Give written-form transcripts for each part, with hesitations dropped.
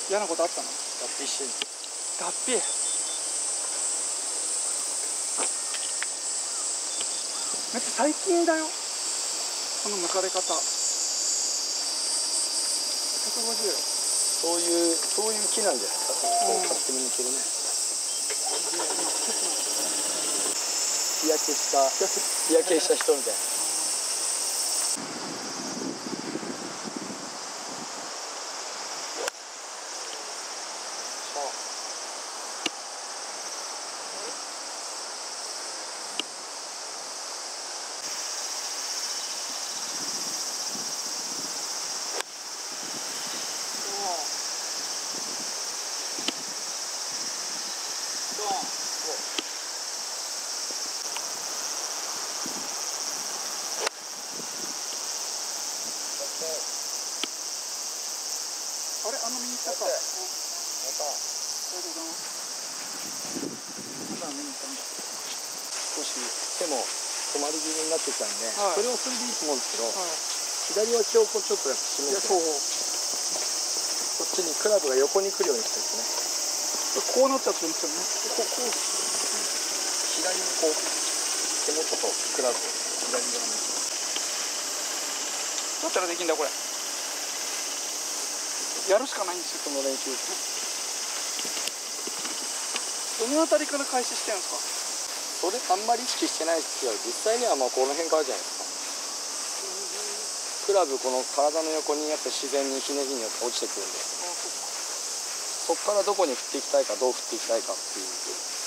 嫌なことあったの？ 脱皮してる。 脱皮。めっちゃ最近だよ、この剥かれ方。150。 そういう木なんじゃないですか。こう勝手に抜けるね。日焼けした人みたいな。 あれ、あの右行っちゃった。ありがとうございます。まだ見に行ったんだ。 少し手も止まり気味になってきたんで、 はい、 それをそれでいいと思うんですけど、 はい、 左脇をこうちょっとやっぱ締めて、こっちにクラブが横に来るようにしたいですね。 こうなっちゃってるんですよね。 左にこう手元とクラブを左側に。 どうやったらできるんだこれ。やるしかないんですよ、この練習。どのあたりから開始してるんですか？ それあんまり意識してないですけど、実際にはまあこの辺からじゃないですか。クラブこの体の横にやっぱ自然にひねりによって落ちてくるんで、そこからどこに振っていきたいか、どう振っていきたいかっていう。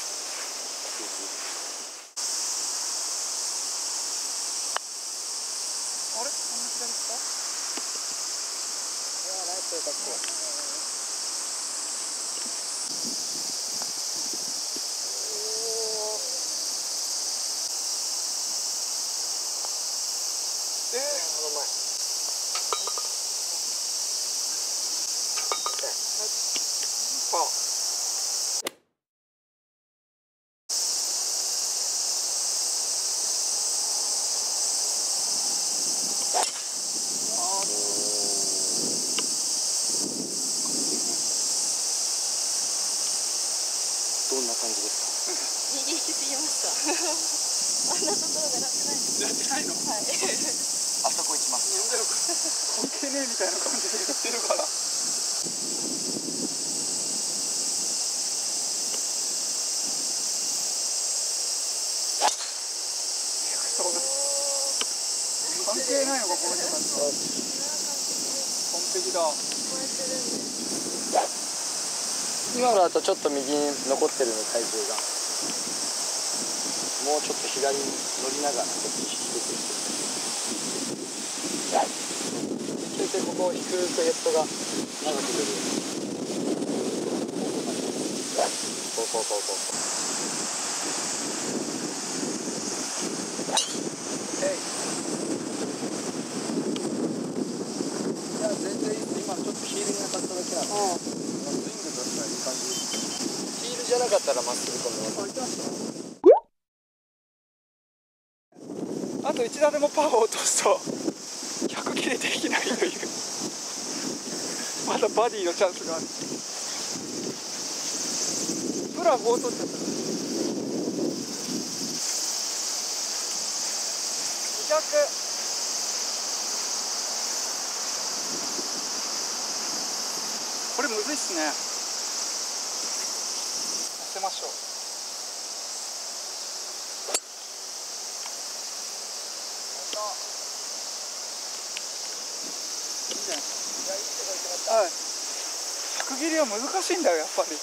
あれ、こんな左ですか？ いや、ナイスよかった。どんな感じですか？ 右行き過ぎました。あんなところ狙ってないです。 やってないの？ はい。 あそこ行きます。 なんだろう、関係ねえみたいな感じで言ってるから。関係ないのか、この人たちは。完璧だ。 今のだとちょっと右に残ってるの、体重が。もうちょっと左に乗りながらちょっと意識してくる。そしてここを低くヘッドが長く出る。こう。いや、全然いいです。今のちょっとヒールに当たっただけなんで、スイングとしてはいい感じです。ヒールじゃなかったらまっすぐ飛んでます。 あと1打でもパワーを落とすと100切れできないというまだバディのチャンスがある。プラ5を取っちゃった。200。これむずいっすね。乗せましょう。いいじゃないですか。はい。100切りは難しいんだよ、やっぱり。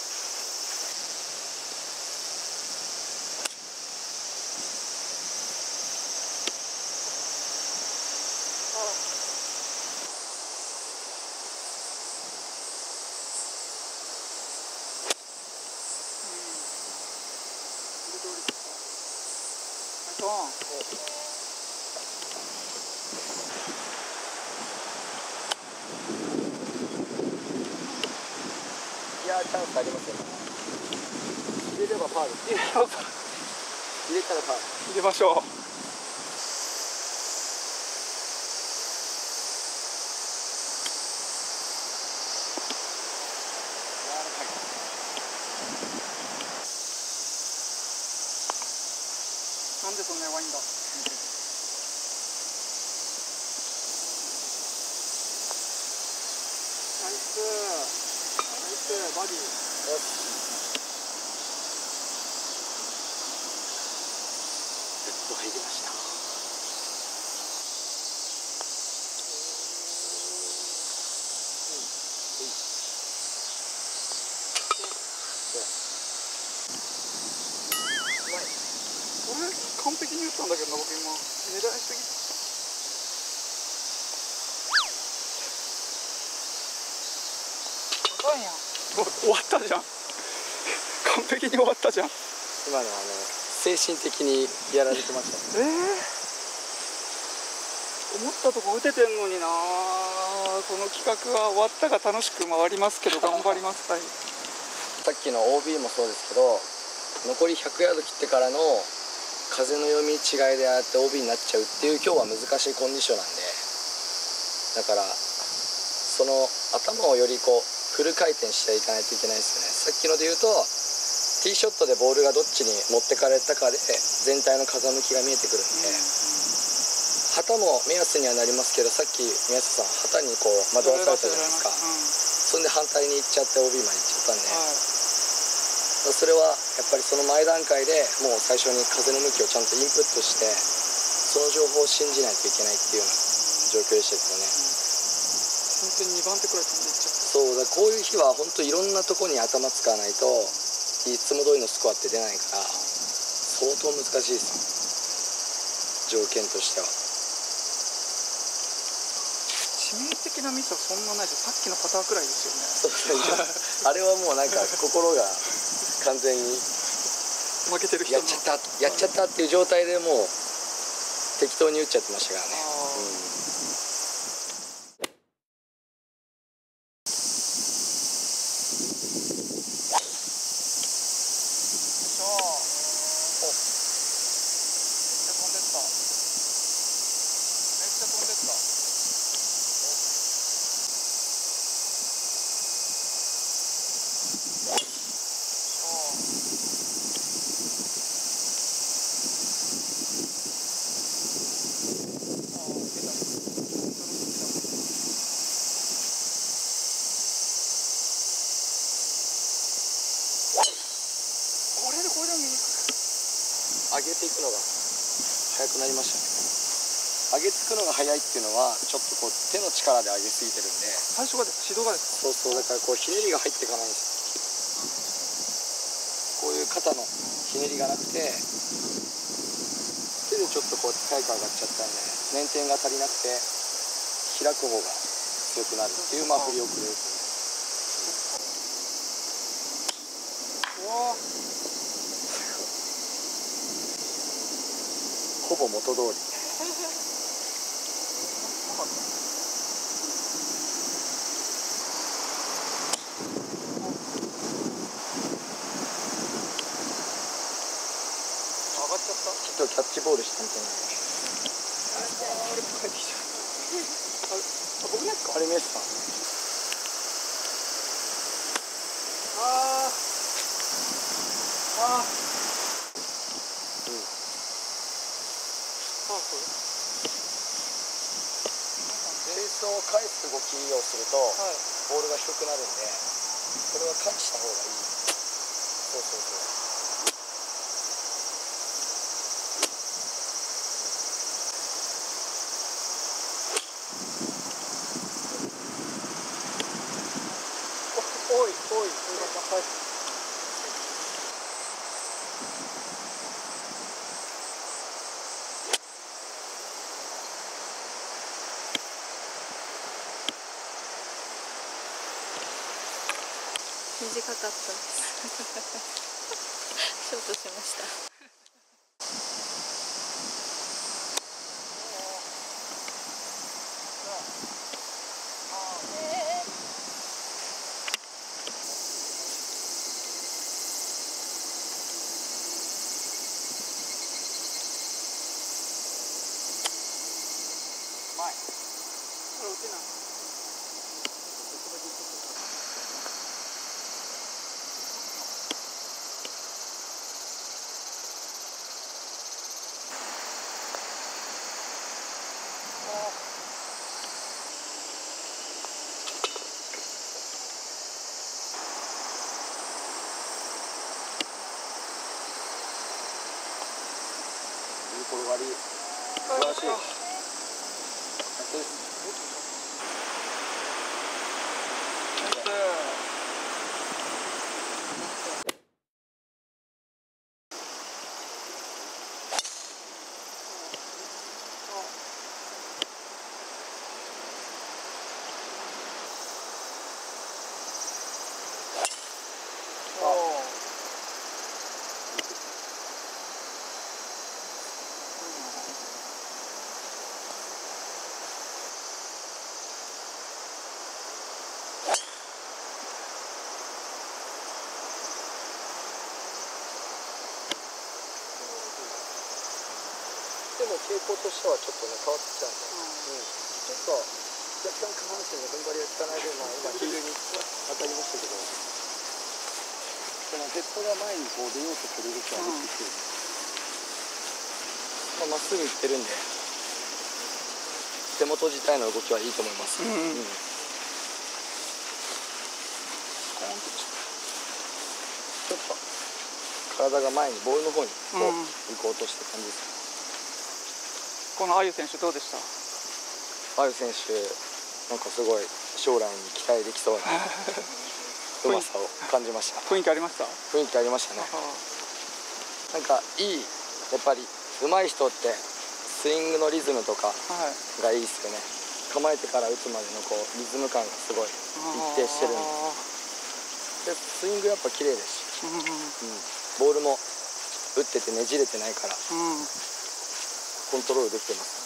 いやー、チャンスありますよ。入れればパーです。入れたらパー。 入れましょう。 ねワインだ。ナイスナイスバディ。よし。 入りました。 これ完璧に打ったんだけどな、僕今狙いすぎ。高いやん。終わったじゃん。完璧に終わったじゃん。 今のは精神的にやられてました。 思ったとこ打ててんのにな。この企画は終わったが楽しく回りますけど頑張ります。はい、 さっきの OB もそうですけど、残り100ヤード切ってからの風の読み違いでああやって OB になっちゃうっていう今日は難しいコンディションなんで、だからその頭をよりこうフル回転していかないといけないですよね。さっきので言うとティーショットでボールがどっちに持ってかれたかで全体の風向きが見えてくるんで、旗も目安にはなりますけど、さっき宮下さん旗にこう惑わされたじゃないですか。そんで反対に行っちゃって OB まで行っちゃったんで、それはやっぱりその前段階でもう最初に風の向きをちゃんとインプットしてその情報を信じないといけないっていうような状況でしたけどね。 本当に2番手くらい飛んでいっちゃった。 そうだ、こういう日は本当いろんなとこに頭使わないといつも通りのスコアって出ないから相当難しいですよ、条件としては。 致命的なミスはそんなないですよ。さっきのパターくらいですよね。 そうですね。あれはもうなんか心が完全に負けてる人やっちゃったっていう状態でもう適当に打っちゃってましたからね。上げていくのが速くなりましたね。上げていくのが速いっていうのはちょっとこう手の力で上げすぎてるんで、 最初がですか、指導がですか。 そうだからこうひねりが入っていかないんですよ。こういう肩のひねりがなくて手でちょっとこう高く上がっちゃったんで捻転が足りなくて開く方が強くなるっていう振り遅れですね。ほぼ元通り。 上がっちゃった。 ちょっとキャッチボールしてみてね。 僕ですか。 あれメスさん。ベースを返す動きをすると、ボールが低くなるんで、これは返した方がいい。そう。 おい、 短かったです。ショートしました。 これ打てない。 終わり。素晴らしい。でも傾向としてはちょっとね変わってきたんで、ちょっと若干下半身の踏ん張りが効かないで、今ヒールに当たりましたけど、このヘッドが前にこう出ようとする動きができてきてる、まっすぐいってるんで手元自体の動きはいいと思います。ちょっと体が前にボールの方にこう行こうとした感じです。 このアユ選手どうでした？ アユ選手なんかすごい将来に期待できそうなうまさを感じました。 雰囲気ありました？ 雰囲気ありましたね。なんかいい、やっぱり上手い人ってスイングのリズムとかがいいですよね。構えてから打つまでのこうリズム感がすごい一定してるんで、スイングやっぱ綺麗ですし、ボールも打っててねじれてないから、コントロールできてます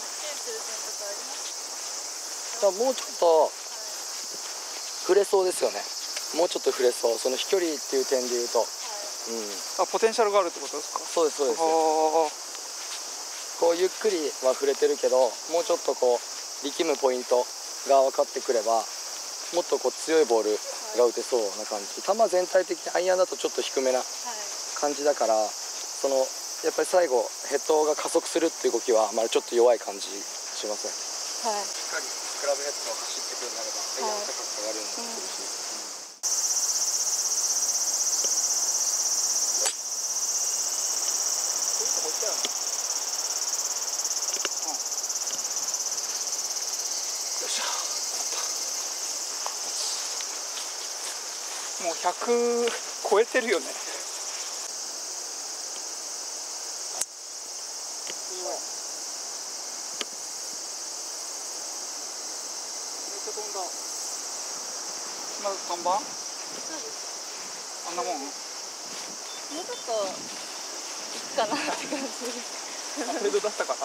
ね。もうちょっと触れそうですよね。もうちょっと触れそう。その飛距離っていう点でいうと、 ポテンシャルがあるってことですか？ そうですそうです。こうゆっくりは触れてるけど、もうちょっとこう力むポイントが分かってくれば、もっとこう強いボールが打てそうな感じ。球全体的にアイアンだとちょっと低めな感じだから、そのやっぱり最後ヘッドが加速するっていう動きはまだちょっと弱い感じしますね。しっかりクラブヘッドが走ってくるようになればアイアン高く上がるようになってくるし、そういうとこ行ったよね。よいしょ。 もう100超えてるよね。まず3番？ そうです。 あんなもん？ もうちょっといくかなって感じです。 フェード出したから。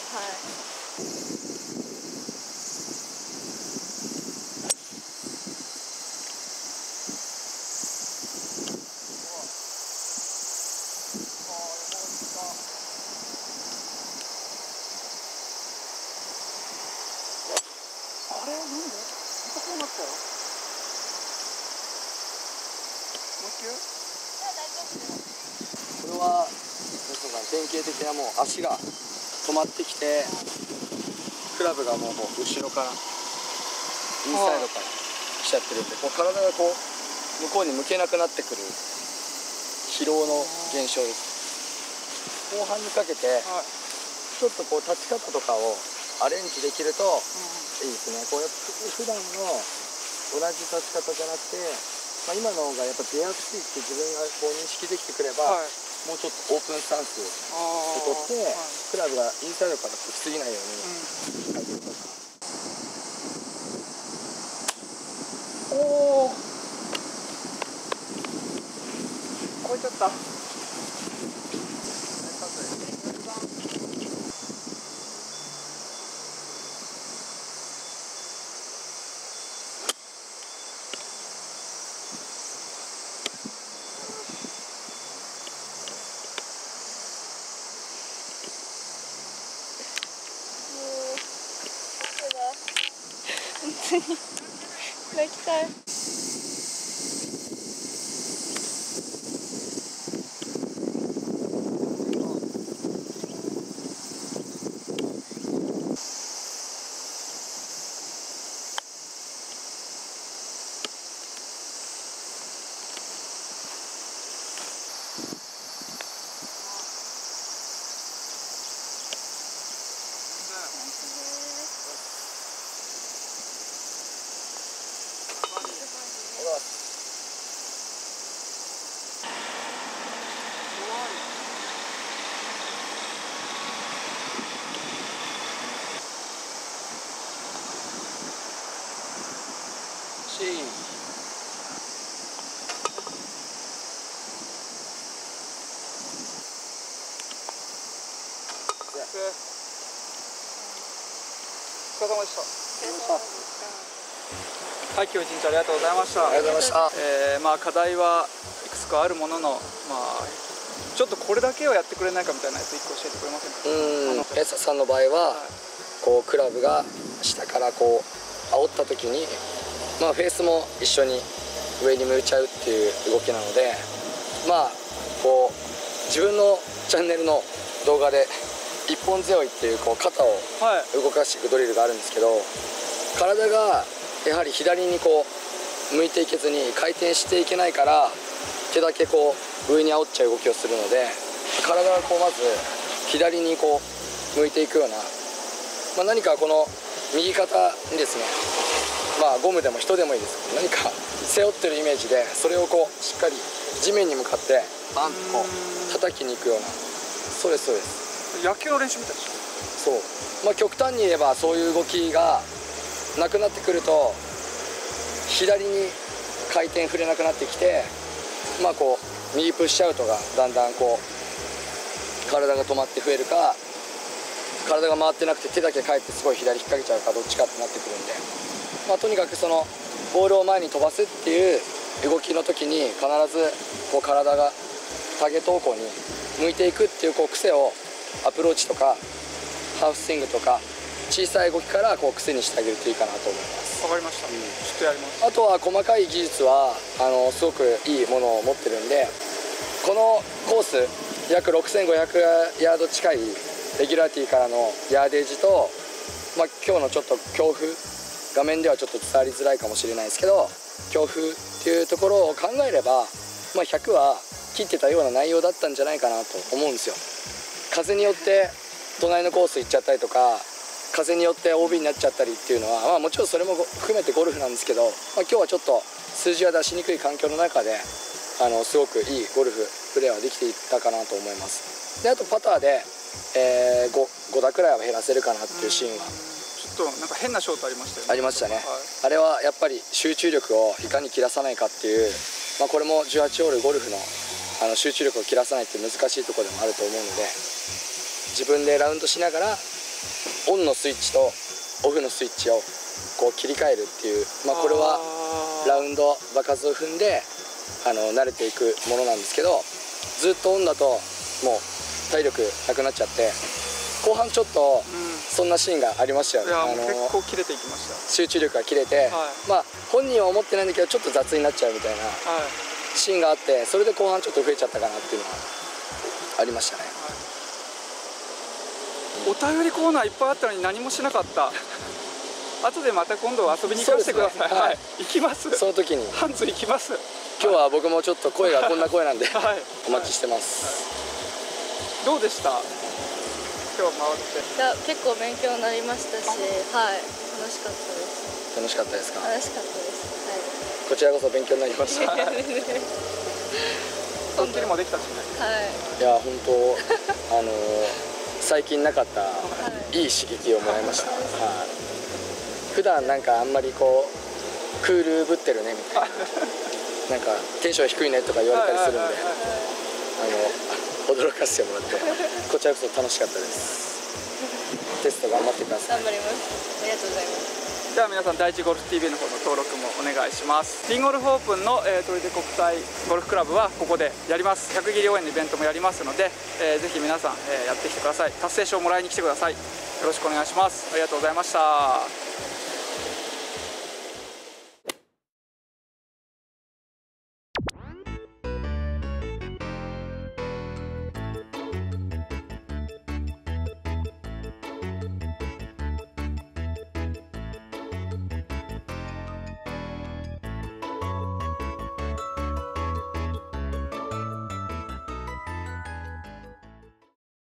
あれなんで？またこうなったよ。もう一球？ これは典型的なもう足が止まってきて、クラブがもう後ろからインサイドから来ちゃってるんで、こう体がこう向こうに向けなくなってくる疲労の現象です。後半にかけてちょっとこう立ち方とかをアレンジできるといいですね。こうやって普段の同じ立ち方じゃなくて、今の方がやっぱ出やすいって自分がこう認識できてくれば、もうちょっとオープンスタンスを取って、クラブがインサイドから来すぎないように書いてるとか。 おお、超えちゃった。 本当に泣きたい。 れ様でした。はい、今日一日ありがとうございました。 ありがとうございました。 まあ課題はいくつかあるものの、まあちょっとこれだけはやってくれないかみたいなやつ1個教えてくれませんか？ エサさんの場合は、こうクラブが下からこう煽った時に、まあフェースも一緒に上に向いちゃうっていう動きなので、まあこう自分のチャンネルの動画で一本背負いっていうこう肩を動かしていくドリルがあるんですけど、体がやはり左にこう向いていけずに回転していけないから、手だけこう上に煽っちゃう動きをするので、体がこうまず左にこう向いていくような、まあ、何かこの右肩にですね、まあゴムでも人でもいいですけど、何か背負ってるイメージで、それをこうしっかり地面に向かってバンとこう叩きに行くような、そうですそうです。 野球の練習みたいでしそう、まあ、極端に言えばそういう動きがなくなってくると、左に回転触れなくなってきて、まあこう右プッシュアウトがだんだんこう体が止まって増えるか、体が回ってなくて手だけ返ってすごい左引っ掛けちゃうか、どっちかってなってくるんで、まあ、とにかくそのボールを前に飛ばすっていう動きの時に必ずこう体がターゲット方向に向いていくっていうこう癖をアプローチとかハーフスイングとか小さい動きからこう癖にしてあげるといいかなと思います。 わかりました、ちょっとやります。 あとは細かい技術はすごくいいものを持ってるんで、このコース約6500ヤード近いレギュラーティーからのヤーデージと、まあ、今日のちょっと強風、画面ではちょっと伝わりづらいかもしれないですけど、強風っていうところを考えれば、まあ、100は切ってたような内容だったんじゃないかなと思うんですよ。風によって隣のコース行っちゃったりとか、風によって OB になっちゃったりっていうのは、まあ、もちろんそれも含めてゴルフなんですけど、まあ、今日はちょっと数字は出しにくい環境の中ですごくいいゴルフプレーはできていったかなと思います。であとパターで、5打くらいは減らせるかなっていうシーンはちょっとなんか変なショートありましたよね。 ありましたね、あれはやっぱり集中力をいかに切らさないかっていう、まあ、これも18ホールゴルフの集中力を切らさないって難しいところでもあると思うので、自分でラウンドしながらオンのスイッチとオフのスイッチをこう切り替えるっていう、まあ、これはラウンド場数を踏んで慣れていくものなんですけど、ずっとオンだともう体力なくなっちゃって、後半ちょっとそんなシーンがありましたよね。 いや結構切れていきました。 集中力が切れて、まあ本人は思ってないんだけどちょっと雑になっちゃうみたいなシーンがあって、それで後半ちょっと増えちゃったかなっていうのはありましたね。 お便りコーナーいっぱいあったのに何もしなかった。後でまた今度遊びに行かせてください。はい、行きます。 その時にハンズ行きます。 今日は僕もちょっと声がこんな声なんで、 はい、 お待ちしてます、 どうでした今日回って？ いや結構勉強になりましたし、はい、楽しかったです。 楽しかったですか？ 楽しかったです。はい、 こちらこそ勉強になりました。 本当にもできたしね。 はい、 いや本当最近なかったいい刺激をもらいました。はい、普段なんかあんまりこうクールぶってるねみたいな、なんかテンション低いねとか言われたりするんで、驚かせてもらってこちらこそ楽しかったです。テスト頑張ってください。 頑張ります。ありがとうございます。 では皆さん、第一ゴルフ TV の方の登録もお願いします。リンゴルフオープンの取手国際ゴルフクラブはここでやります。100切り応援のイベントもやりますので、ぜひ皆さん、やってきてください。達成証をもらいに来てください。よろしくお願いします。ありがとうございました。